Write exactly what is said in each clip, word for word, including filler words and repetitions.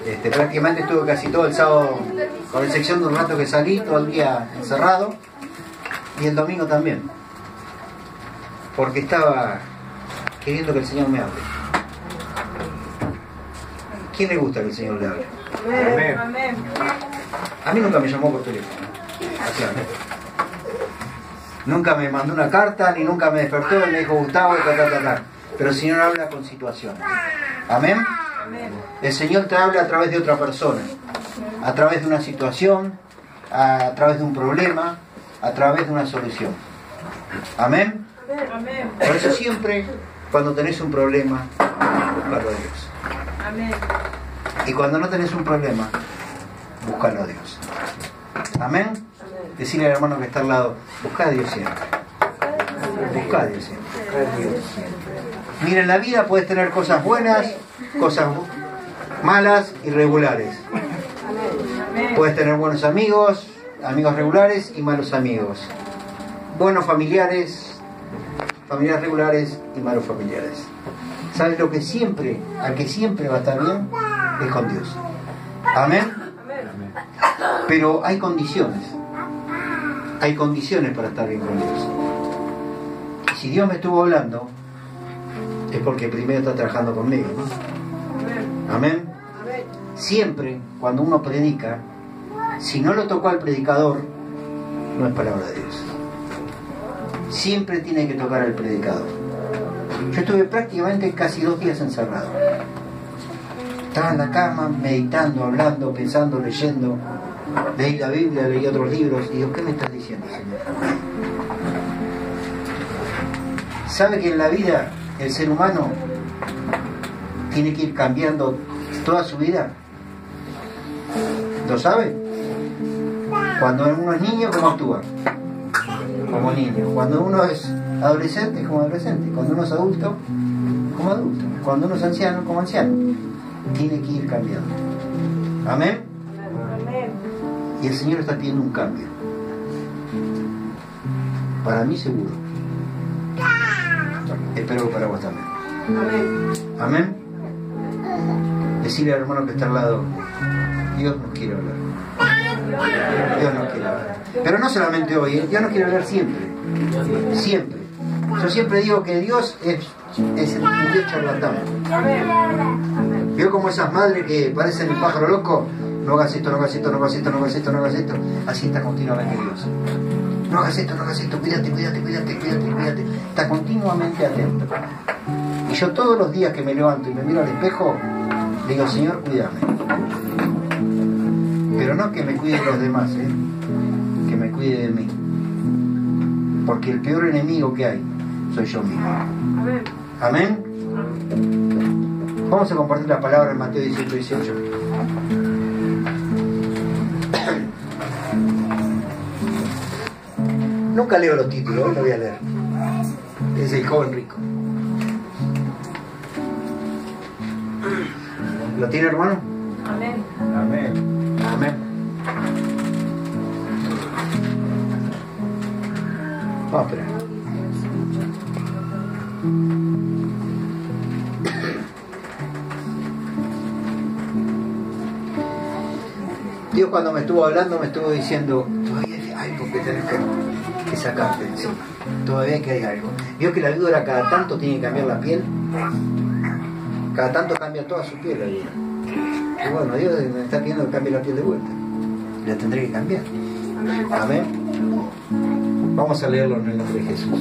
Este, prácticamente estuve casi todo el sábado, con excepción de un rato que salí, todo el día encerrado, y el domingo también, porque estaba queriendo que el Señor me hable. ¿Quién le gusta que el Señor le hable? Amén. Amén. A mí nunca me llamó por teléfono. Así, nunca me mandó una carta, ni nunca me despertó y me dijo Gustavo, ta, ta, ta, ta. Pero el Señor habla con situaciones. Amén. El Señor te habla a través de otra persona, a través de una situación, a través de un problema, a través de una solución. Amén. Por eso siempre, cuando tenés un problema, búscalo a Dios. Amén. Y cuando no tenés un problema, búscalo a Dios. Amén. Decirle al hermano que está al lado, busca a Dios siempre. Busca a Dios siempre. Mira, en la vida puedes tener cosas buenas, cosas malas y regulares. Puedes tener buenos amigos, amigos regulares y malos amigos. Buenos familiares, familiares regulares y malos familiares. ¿Sabes lo que siempre, al que siempre va a estar bien? Es con Dios. Amén. Pero hay condiciones. Hay condiciones para estar bien con Dios. Y si Dios me estuvo hablando, es porque primero está trabajando conmigo, ¿no? Amén. Siempre, cuando uno predica, si no lo tocó al predicador, no es palabra de Dios. Siempre tiene que tocar al predicador. Yo estuve prácticamente casi dos días encerrado. Estaba en la cama, meditando, hablando, pensando, leyendo. Leí la Biblia, leí otros libros. Y digo, ¿qué me estás diciendo, Señor? ¿Sabe que en la vida el ser humano tiene que ir cambiando toda su vida? ¿Lo sabe? Cuando uno es niño, ¿cómo actúa? Como niño. Cuando uno es adolescente, como adolescente. Cuando uno es adulto, como adulto. Cuando uno es anciano, como anciano. Tiene que ir cambiando. Amén. Y el Señor está pidiendo un cambio. Para mí seguro. Espero que para vos también. Amén. Decirle al hermano que está al lado, Dios nos quiere hablar. Dios nos quiere hablar. Pero no solamente hoy, ¿eh? Dios nos quiere hablar siempre. Siempre. Yo siempre digo que Dios es, es un Dios charlatán. ¿Vio como esas madres que parecen un pájaro loco? No hagas esto, no hagas esto, no hagas esto, no hagas esto, no hagas esto. Así está continuamente Dios. No hagas esto, no hagas esto, cuídate, cuídate, cuídate, cuídate, cuídate. Está continuamente atento. Y yo todos los días que me levanto y me miro al espejo, digo, Señor, cuídame. Pero no que me cuide de los demás, ¿eh? Que me cuide de mí. Porque el peor enemigo que hay soy yo mismo. Amén. Vamos a compartir la palabra en Mateo dieciocho, dieciocho. Nunca leo los títulos, hoy lo voy a leer. Es el joven rico. ¿Lo tiene, hermano? Amén. Amén. Amén. Vamos a esperar. Dios cuando me estuvo hablando me estuvo diciendo, todavía hay algo que tenés que, que sacarte encima. Todavía que hay algo. Vio que la víbora cada tanto tiene que cambiar la piel. Cada tanto cambia toda su piel la víbora. Y bueno, Dios me está pidiendo que cambie la piel de vuelta. La tendré que cambiar. Amén. Vamos a leerlo en el nombre de Jesús.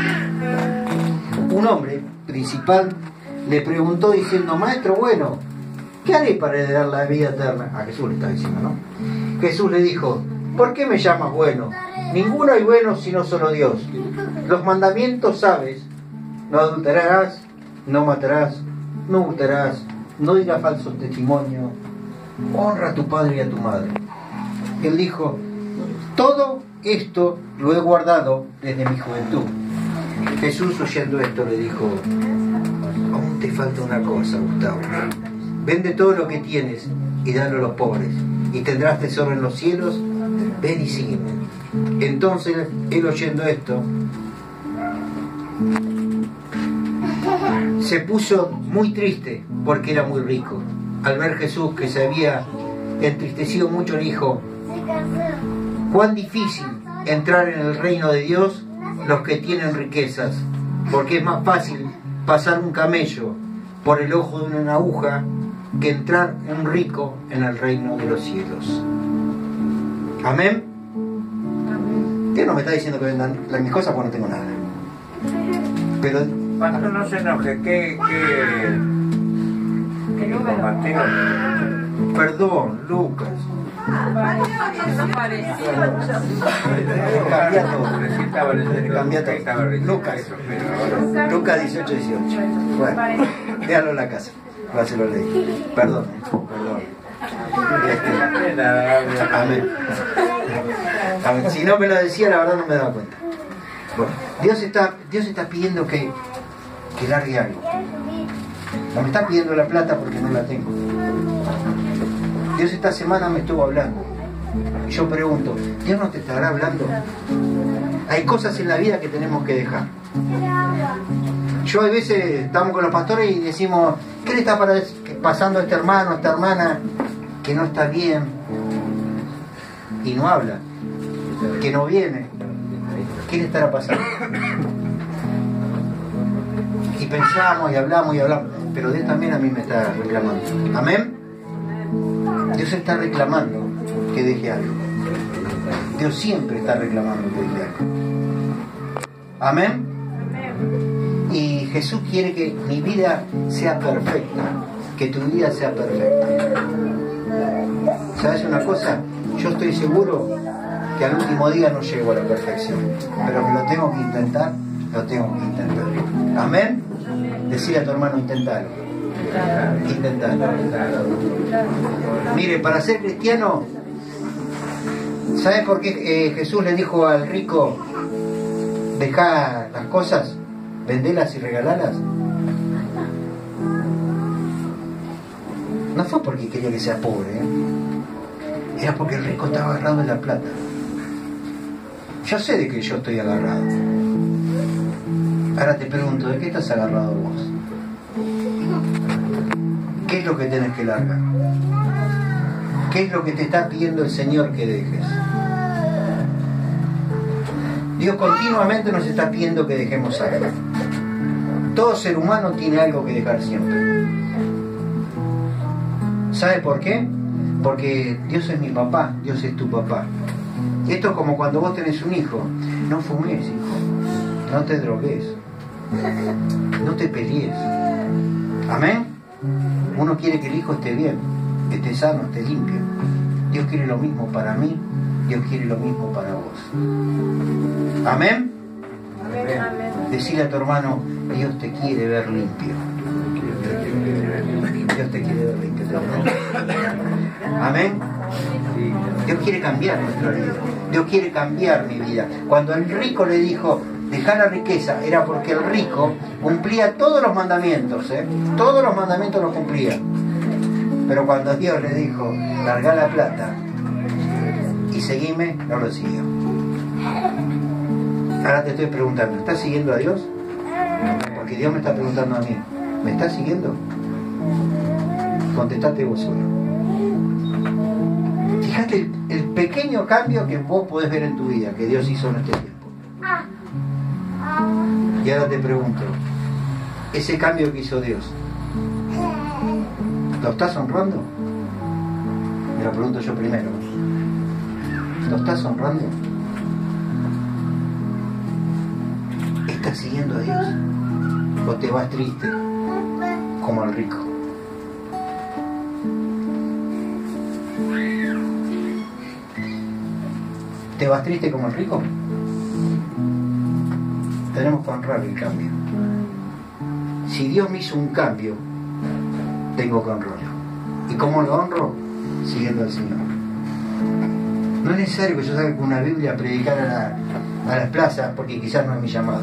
Un hombre principal le preguntó diciendo, maestro bueno, ¿qué haré para heredar la vida eterna? A Jesús le está diciendo, ¿no? Jesús le dijo, ¿por qué me llamas bueno? Ninguno hay bueno sino solo Dios. Los mandamientos sabes, no adulterarás, no matarás, no hurtarás, no dirás falso testimonio, honra a tu padre y a tu madre. Él dijo, todo esto lo he guardado desde mi juventud. Jesús, oyendo esto, le dijo, aún te falta una cosa, Gustavo. Vende todo lo que tienes y dalo a los pobres, y tendrás tesoro en los cielos. Ven y sígueme. Entonces, él oyendo esto, se puso muy triste porque era muy rico al ver Jesús que se había entristecido mucho, dijo: cuán difícil entrar en el reino de Dios los que tienen riquezas, porque es más fácil pasar un camello por el ojo de una aguja que entrar un rico en el reino de los cielos. Amén. Dios no me está diciendo que vendan mis cosas porque no tengo nada. Pero Pastor, no se enoje, ¿qué, qué, qué dijo Mateo? perdón, Lucas. Cambia todo. Cambia todo. Lucas. Lucas dieciocho dieciocho. Bueno, déjalo en la casa. Ya se lo leí. Perdón, perdón. Este, amén. Amén. Si no me lo decía, la verdad no me daba cuenta. Bueno, Dios está, Dios está pidiendo que, que largue algo. No me está pidiendo la plata porque no la tengo. Dios esta semana me estuvo hablando. Y yo pregunto, ¿Dios no te estará hablando? Hay cosas en la vida que tenemos que dejar. Yo a veces estamos con los pastores y decimos, ¿qué le está pasando a este hermano, a esta hermana que no está bien? Y no habla, que no viene. ¿Qué le estará pasando? Y pensamos y hablamos y hablamos, pero Dios también a mí me está reclamando. ¿Amén? Dios está reclamando que deje algo. Dios siempre está reclamando que deje algo. ¿Amén? Y Jesús quiere que mi vida sea perfecta, que tu vida sea perfecta. ¿Sabes una cosa? Yo estoy seguro que al último día no llego a la perfección, pero que lo tengo que intentar, lo tengo que intentar. ¿Amén? Decirle a tu hermano, intentalo. Intentalo. Mire, para ser cristiano, ¿sabes por qué eh, Jesús le dijo al rico, dejá las cosas, vendelas y regalalas? No fue porque quería que sea pobre, ¿eh? Era porque el rico estaba agarrado en la plata. Yo sé de que yo estoy agarrado. Ahora te pregunto, ¿de qué estás agarrado vos? ¿Qué es lo que tenés que largar? ¿Qué es lo que te está pidiendo el Señor que dejes? Dios continuamente nos está pidiendo que dejemos algo. Todo ser humano tiene algo que dejar siempre. ¿Sabe por qué? Porque Dios es mi papá, Dios es tu papá. Esto es como cuando vos tenés un hijo. No fumes, hijo. No te drogues. No te pelees. Amén. Uno quiere que el hijo esté bien, que esté sano, esté limpio. Dios quiere lo mismo para mí, Dios quiere lo mismo para vos. Amén. Amén. Decile a tu hermano, Dios te quiere ver limpio. Dios te quiere ver limpio. Amén. Dios quiere cambiar nuestra vida. Dios quiere cambiar mi vida. Cuando el rico le dijo, dejar la riqueza, era porque el rico cumplía todos los mandamientos, ¿eh? Todos los mandamientos los cumplía. Pero cuando Dios le dijo, larga la plata y seguime, no lo siguió. Ahora te estoy preguntando, ¿estás siguiendo a Dios? Porque Dios me está preguntando a mí, ¿me estás siguiendo? Contestate vos solo. Fíjate el, el pequeño cambio que vos podés ver en tu vida, que Dios hizo en este tiempo. Y ahora te pregunto, ese cambio que hizo Dios, ¿lo estás honrando? Me lo pregunto yo primero. ¿Lo estás honrando? ¿Estás siguiendo a Dios? ¿O te vas triste como el rico? ¿Te vas triste como el rico? Tenemos que honrar el cambio. Si Dios me hizo un cambio, tengo que honrarlo. ¿Y cómo lo honro? Siguiendo al Señor. No es necesario que yo salga con una Biblia a predicar a, la, a las plazas, porque quizás no es mi llamado.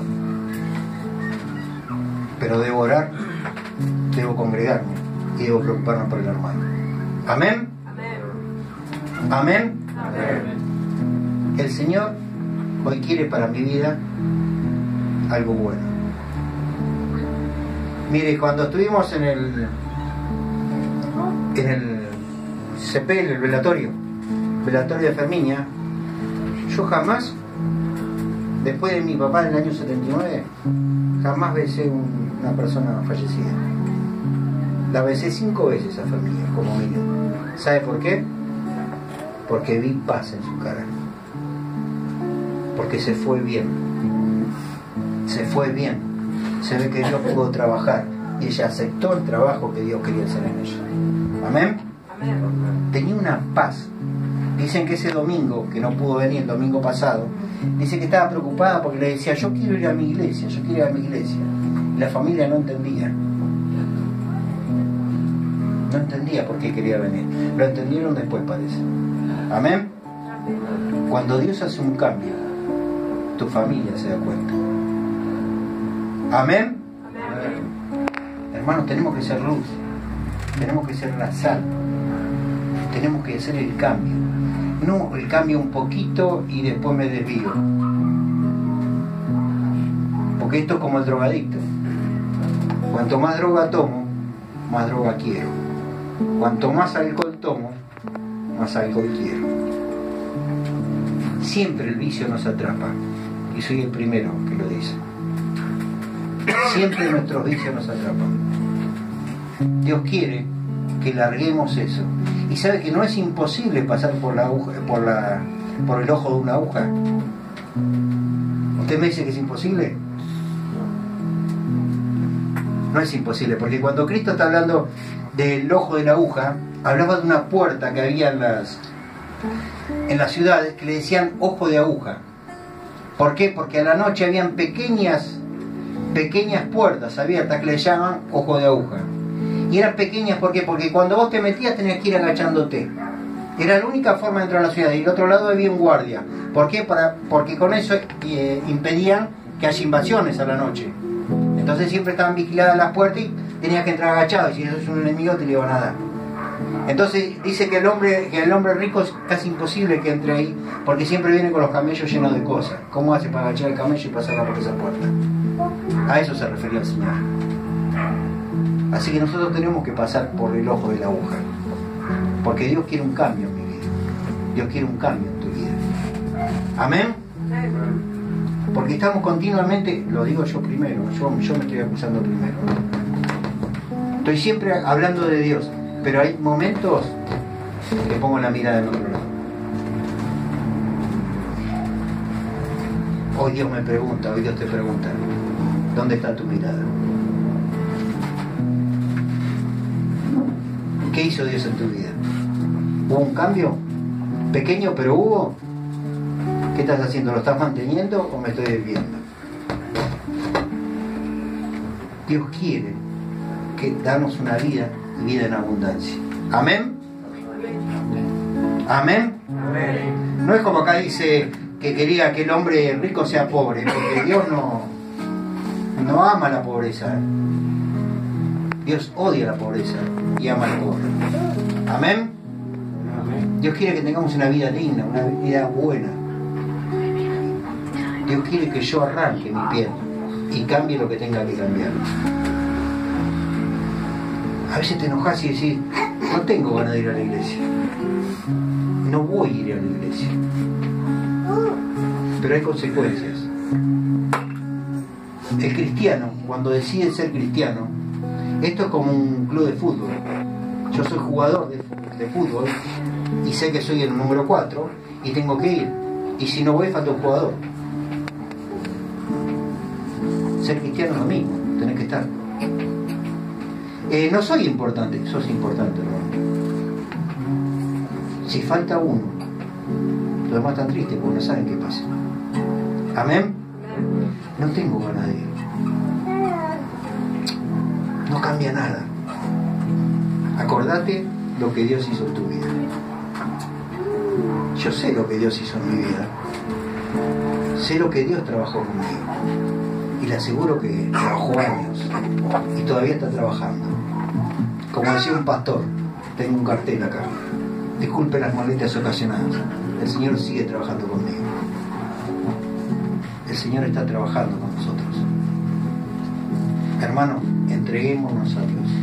Pero debo orar, debo congregarme y debo preocuparme por el hermano. ¿Amén? Amén. ¿Amén? Amén. El Señor hoy quiere para mi vida algo bueno. Mire, cuando estuvimos en el en el C P, el velatorio, velatorio de Ferminia, yo jamás, después de mi papá en el año setenta y nueve, jamás besé un, una persona fallecida. La besé cinco veces a Ferminia, como mínimo. ¿Sabe por qué? Porque vi paz en su cara. Porque se fue bien. Se fue bien. Se ve que Dios pudo trabajar y ella aceptó el trabajo que Dios quería hacer en ella. ¿Amén? Amén. Tenía una paz. Dicen que ese domingo, que no pudo venir el domingo pasado, dice que estaba preocupada porque le decía, yo quiero ir a mi iglesia, yo quiero ir a mi iglesia. Y la familia no entendía. No entendía por qué quería venir. Lo entendieron después, parece. ¿Amén? Cuando Dios hace un cambio, tu familia se da cuenta. ¿Amén? Amén. Hermanos, tenemos que ser luz. Tenemos que ser la sal. Tenemos que hacer el cambio. No el cambio un poquito y después me desvío. Porque esto es como el drogadicto. Cuanto más droga tomo, más droga quiero. Cuanto más alcohol tomo, más alcohol quiero. Siempre el vicio nos atrapa. Y soy el primero que lo dice. Siempre nuestros vicios nos atrapan. Dios quiere que larguemos eso. Y sabe que no es imposible pasar por la aguja, por la, por el ojo de una aguja. ¿Usted me dice que es imposible? No es imposible, porque cuando Cristo está hablando del ojo de la aguja, hablaba de una puerta que había en las, en las ciudades que le decían ojo de aguja. ¿Por qué? Porque a la noche habían pequeñas, pequeñas puertas abiertas que le llaman ojo de aguja. Y eran pequeñas, ¿por qué? Porque cuando vos te metías tenías que ir agachándote. Era la única forma de entrar a la ciudad. Y del otro lado había un guardia. ¿Por qué? Para, porque con eso eh, impedían que haya invasiones a la noche. Entonces siempre estaban vigiladas las puertas y tenías que entrar agachado. Y si eso es un enemigo te le iban a dar. Entonces dice que el hombre que el hombre rico es casi imposible que entre ahí, porque siempre viene con los camellos llenos de cosas. ¿Cómo hace para agachar el camello y pasarla por esa puerta? A eso se refería el Señor. Así que nosotros tenemos que pasar por el ojo de la aguja. Porque Dios quiere un cambio en mi vida. Dios quiere un cambio en tu vida. ¿Amén? Porque estamos continuamente, lo digo yo primero, yo, yo me estoy acusando primero. Estoy siempre hablando de Dios, pero hay momentos que pongo la mirada en otro lado. Hoy Dios me pregunta, hoy Dios te pregunta, ¿dónde está tu mirada? ¿Qué hizo Dios en tu vida? ¿Hubo un cambio? Pequeño, pero hubo. ¿Qué estás haciendo? ¿Lo estás manteniendo o me estoy desviando? Dios quiere que darnos una vida y vida en abundancia. ¿Amén? ¿Amén? Amén. No es como acá dice que quería que el hombre rico sea pobre, porque Dios no, no ama la pobreza. Dios odia la pobreza y ama al pobre. ¿Amén? Amén. Dios quiere que tengamos una vida digna, una vida buena. Dios quiere que yo arranque mi piel y cambie lo que tenga que cambiar. A veces te enojas y decís, no tengo ganas de ir a la iglesia. No voy a ir a la iglesia. Pero hay consecuencias. El cristiano, cuando decide ser cristiano, esto es como un club de fútbol. Yo soy jugador de, de fútbol y sé que soy el número cuatro y tengo que ir. Y si no voy, falta un jugador. Ser cristiano es lo mismo, tenés que estar. Eh, no soy importante, sos importante, hermano. Si falta uno, los demás están tristes porque no saben qué pasa. ¿Amén? No tengo ganas de ir. No cambia nada. Acordate lo que Dios hizo en tu vida. Yo sé lo que Dios hizo en mi vida. Sé lo que Dios trabajó conmigo. Y le aseguro que trabajó años. Y todavía está trabajando. Como decía un pastor, tengo un cartel acá. Disculpe las molestias ocasionadas. El Señor sigue trabajando conmigo. El Señor está trabajando con nosotros. Hermanos, entreguémonos a Dios.